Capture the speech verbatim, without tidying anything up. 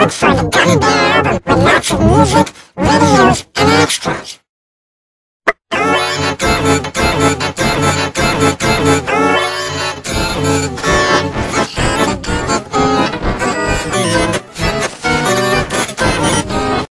would find a gummy bear album with lots of music, videos, and extras.